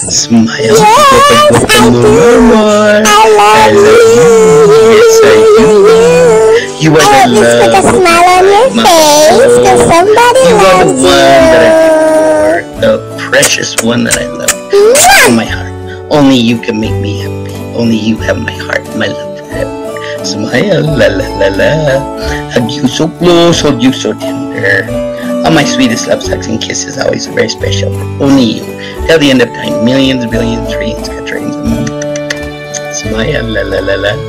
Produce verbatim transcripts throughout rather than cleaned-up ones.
Smile. Yes, I do. More. I love you. Yes, I do. You are I the hope this put a love. smile on your My face, cause soul. somebody You are the loves one that I adore, you. the precious one that I love. Mwah! In my heart. Only you can make me happy. Only you have my heart, my love forever. Smile, la la la la. Hug you so close, hold you so tender. All my sweetest love, hugs and kisses, always very special. Only you. Till the end of time, millions, billions, trillions, quadrillions, and more. Smile, la la la la.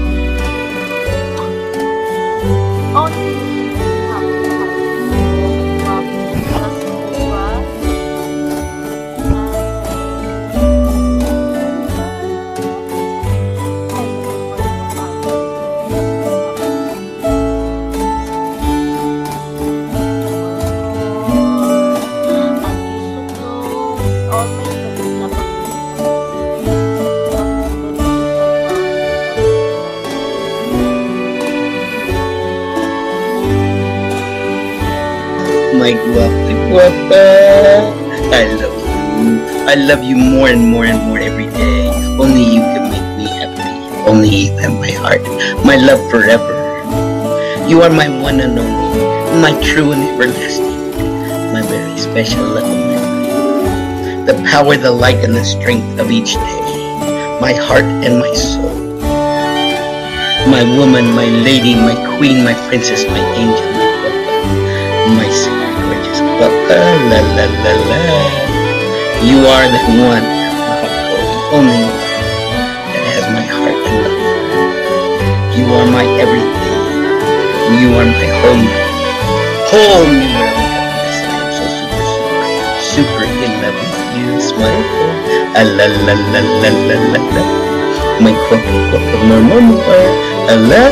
My guapa, guapa. I love you. I love you more and more and more every day. Only you can make me happy. Only you have my heart, my love forever. You are my one and only, my true and everlasting, my very special love of my life. The power, the light, and the strength of each day. My heart and my soul. My woman, my lady, my queen, my princess, my angel, my guapa, my secret gorgeous guapa, la la la la. You are the one, the only one that has my heart and love. You are my everything. You are my whole whole new world of happiness. I am so super, super, super in love with you. Smile. Ah, la la la la la la la. My guapa, guapa, more, more, more. Ah, la.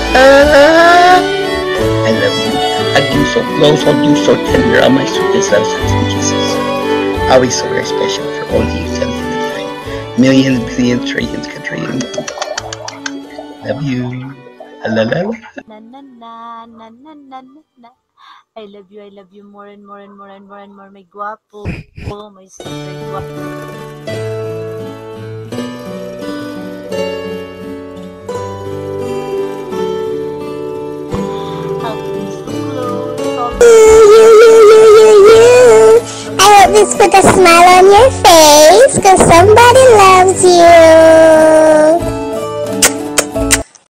I love you. Hug you so close, hold you so tender. All my sweetest loves, hugs and kisses. Always so very special for only you till the end of time. Millions, billions, trillions, quadrillions. Love you. La la la. Na na na na na na na na. I love you, I love you more and more and more and more and more. My guapo, oh, my super guapo. Hug me so close, all You, you, you, you, you, you. I hope this put a smile on your face, cause somebody loves you.